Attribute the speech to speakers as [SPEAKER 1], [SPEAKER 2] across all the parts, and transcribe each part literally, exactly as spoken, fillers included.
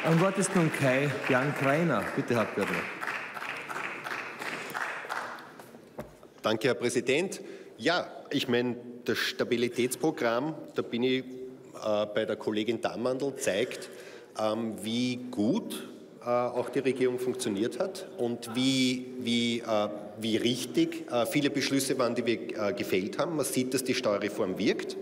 [SPEAKER 1] Am Wort ist nun Kai-Jan Kreiner. Bitte, Herr Abgeordneter.
[SPEAKER 2] Danke, Herr Präsident. Ja, ich meine, das Stabilitätsprogramm, da bin ich äh, bei der Kollegin Damandl, zeigt, ähm, wie gut äh, auch die Regierung funktioniert hat und wie, wie, äh, wie richtig äh, viele Beschlüsse waren, die wir äh, gefällt haben. Man sieht, dass die Steuerreform wirkt.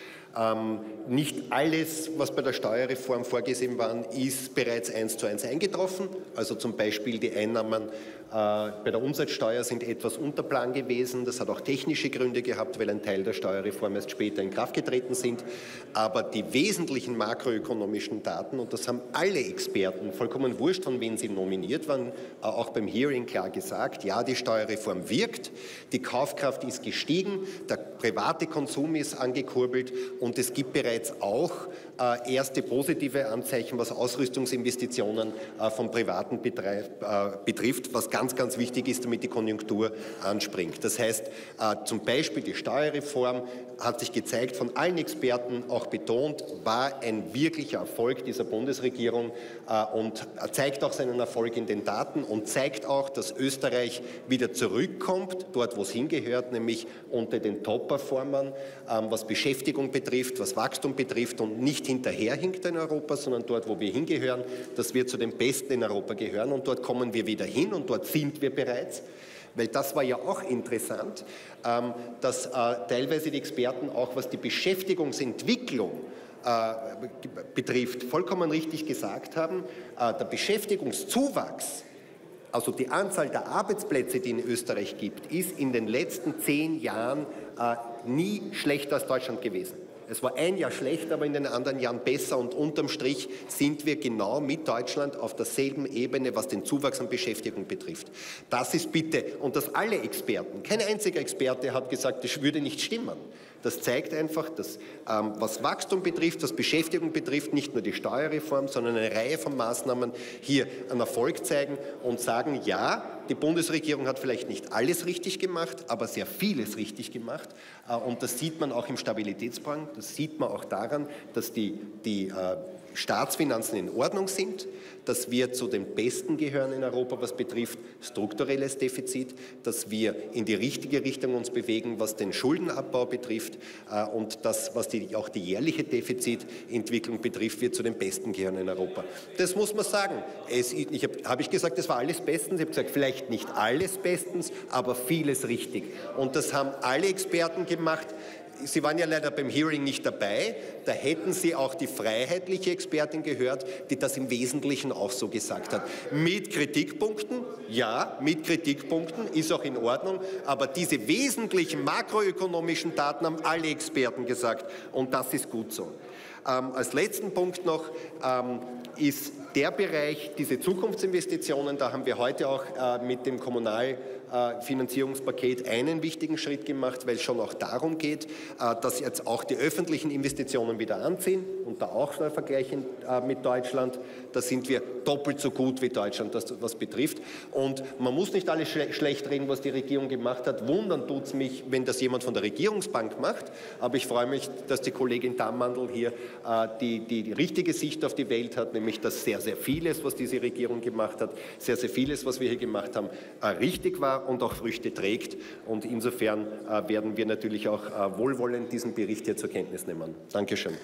[SPEAKER 2] Ähm, nicht alles, was bei der Steuerreform vorgesehen war, ist bereits eins zu eins eingetroffen. Also zum Beispiel die Einnahmen äh, bei der Umsatzsteuer sind etwas unter Plan gewesen. Das hat auch technische Gründe gehabt, weil ein Teil der Steuerreform erst später in Kraft getreten sind. Aber die wesentlichen makroökonomischen Daten, und das haben alle Experten, vollkommen wurscht, von wem sie nominiert waren, äh, auch beim Hearing klar gesagt, ja, die Steuerreform wirkt, die Kaufkraft ist gestiegen, der private Konsum ist angekurbelt und es gibt bereits auch äh, erste positive Anzeichen, was Ausrüstungsinvestitionen äh, vom privaten Betreib, äh, betrifft, was ganz, ganz wichtig ist, damit die Konjunktur anspringt. Das heißt, äh, zum Beispiel die Steuerreform hat sich gezeigt, von allen Experten auch betont, war ein wirklicher Erfolg dieser Bundesregierung äh, und zeigt auch seinen Erfolg in den Daten und zeigt auch, dass Österreich wieder zurückkommt, dort wo es hingehört, nämlich unter den Top-Performern, ähm, was Beschäftigung betrifft, was Wachstum betrifft und nicht hinterherhinkt in Europa, sondern dort, wo wir hingehören, dass wir zu den Besten in Europa gehören und dort kommen wir wieder hin und dort sind wir bereits. Weil das war ja auch interessant, ähm, dass äh, teilweise die Experten auch, was die Beschäftigungsentwicklung äh, betrifft, vollkommen richtig gesagt haben, äh, der Beschäftigungszuwachs, also die Anzahl der Arbeitsplätze, die es in Österreich gibt, ist in den letzten zehn Jahren äh, nie schlechter als Deutschland gewesen. Es war ein Jahr schlecht, aber in den anderen Jahren besser und unterm Strich sind wir genau mit Deutschland auf derselben Ebene, was den Zuwachs an Beschäftigung betrifft. Das ist bitte, und das alle Experten, kein einziger Experte hat gesagt, das würde nicht stimmen. Das zeigt einfach, dass ähm, was Wachstum betrifft, was Beschäftigung betrifft, nicht nur die Steuerreform, sondern eine Reihe von Maßnahmen hier einen Erfolg zeigen und sagen, ja, die Bundesregierung hat vielleicht nicht alles richtig gemacht, aber sehr vieles richtig gemacht. Äh, und das sieht man auch im Stabilitätsplan, das sieht man auch daran, dass die, die äh, Staatsfinanzen in Ordnung sind, dass wir zu den Besten gehören in Europa, was betrifft strukturelles Defizit, dass wir in die richtige Richtung uns bewegen, was den Schuldenabbau betrifft äh, und das, was die, auch die jährliche Defizitentwicklung betrifft, wir zu den Besten gehören in Europa. Das muss man sagen. Es, ich habe hab ich gesagt, das war alles bestens. Ich habe gesagt, vielleicht nicht alles bestens, aber vieles richtig. Und das haben alle Experten gemacht. Sie waren ja leider beim Hearing nicht dabei. Da hätten Sie auch die freiheitliche Expertin gehört, die das im Wesentlichen auch so gesagt hat. Mit Kritikpunkten, ja, mit Kritikpunkten, ist auch in Ordnung. Aber diese wesentlichen makroökonomischen Daten haben alle Experten gesagt. Und das ist gut so. Ähm, als letzten Punkt noch ähm, ist der Bereich, diese Zukunftsinvestitionen, da haben wir heute auch äh, mit dem Kommunalfinanzierungspaket äh, einen wichtigen Schritt gemacht, weil es schon auch darum geht, äh, dass jetzt auch die öffentlichen Investitionen wieder anziehen und da auch ein Vergleich in, äh, mit Deutschland, da sind wir doppelt so gut wie Deutschland, das was betrifft. Und man muss nicht alles schle schlecht reden, was die Regierung gemacht hat. Wundern tut es mich, wenn das jemand von der Regierungsbank macht, aber ich freue mich, dass die Kollegin Damandl hier äh, die, die, die richtige Sicht auf die Welt hat, nämlich dass sehr, sehr vieles, was diese Regierung gemacht hat, sehr, sehr vieles, was wir hier gemacht haben, äh, richtig war und auch Früchte trägt. Und insofern äh, werden wir natürlich auch äh, wohlwollend diesen Bericht hier zur Kenntnis nehmen. Dankeschön.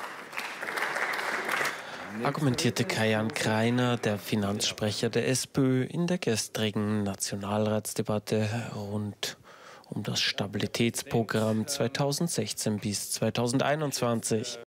[SPEAKER 3] Argumentierte Kai-Jan Kreiner, der Finanzsprecher der SPÖ, in der gestrigen Nationalratsdebatte rund um das Stabilitätsprogramm zweitausendsechzehn bis zweitausendeinundzwanzig.